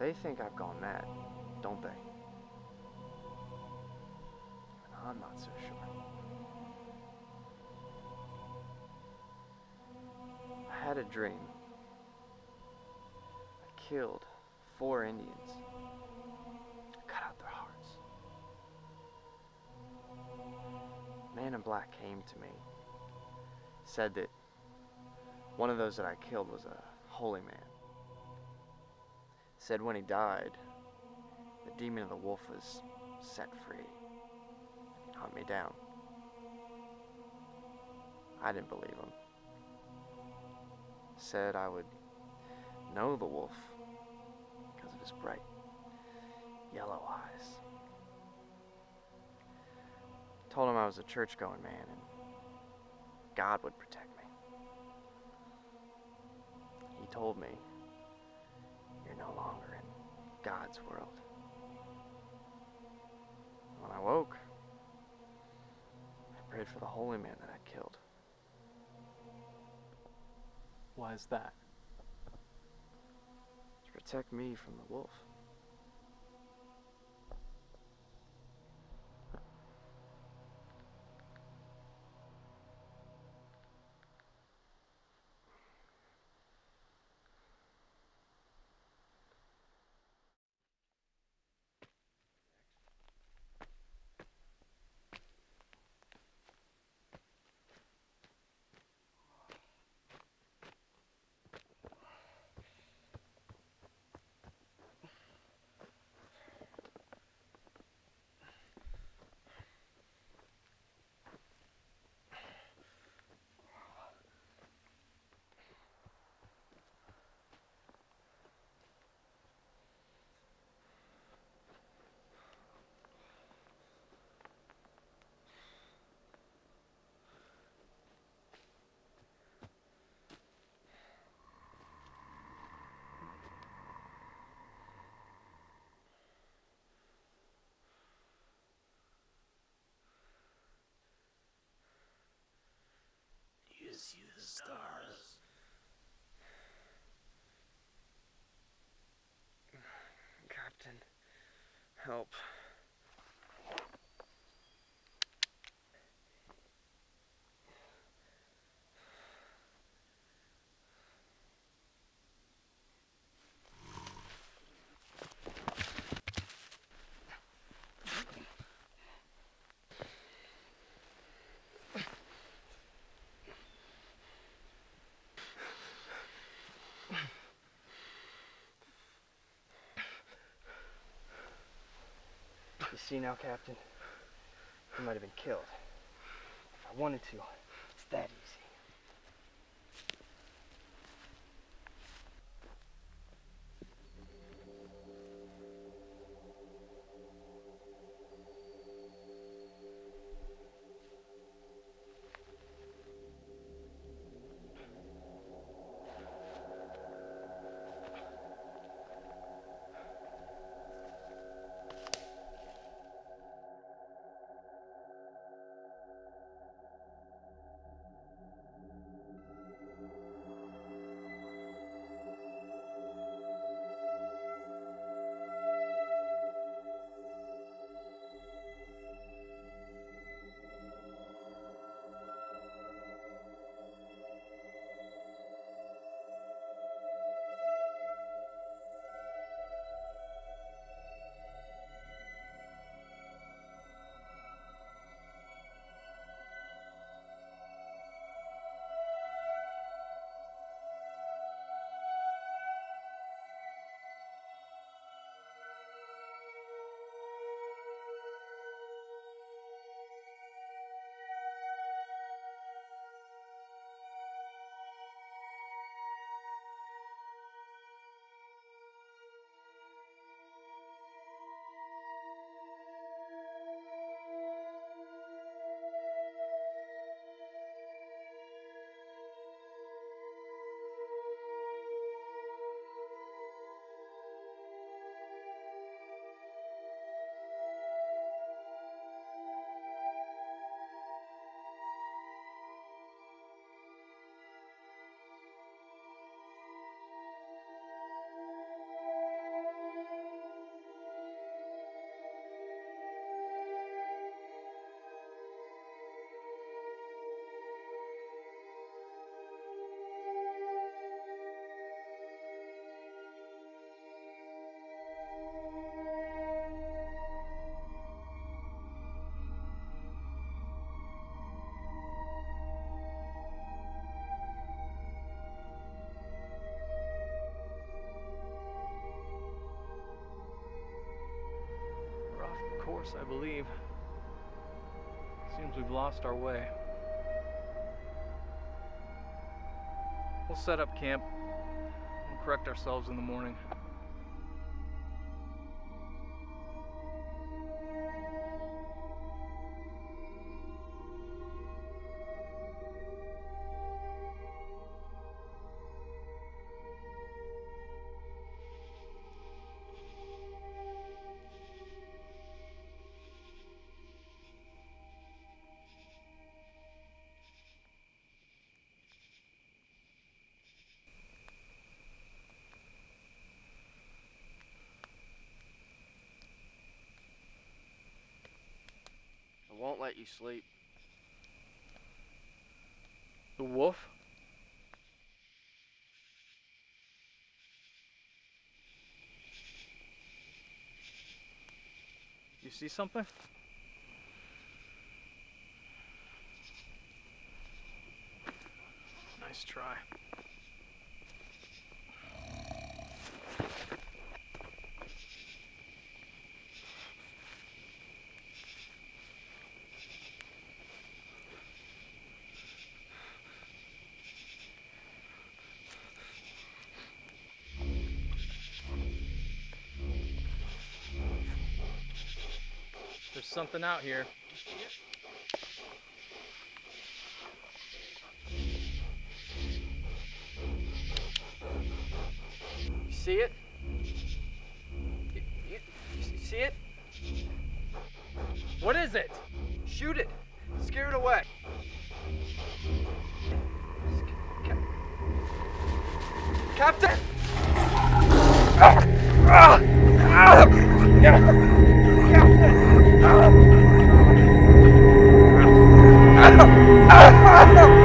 They think I've gone mad, don't they? I'm not so sure. I had a dream. I killed 4 Indians. I cut out their hearts. A man in black came to me. Said that one of those that I killed was a holy man. Said when he died, the demon of the wolf was set free. Hunt me down. I didn't believe him. Said I would know the wolf because of his bright yellow eyes. Told him I was a church-going man and God would protect me. He told me, you're no longer in God's world. When I woke, I prayed for the holy man that I killed. Why is that? To protect me from the wolf. You see the stars? Captain, help. You see now, Captain? I might have been killed. If I wanted to, it's that easy. course, I believe. Seems we've lost our way. We'll set up camp and correct ourselves in the morning. I won't let you sleep. The wolf? You see something? Nice try. There's something out here. You see it? You see it? What is it? Shoot it. Scare it away. Captain! Captain!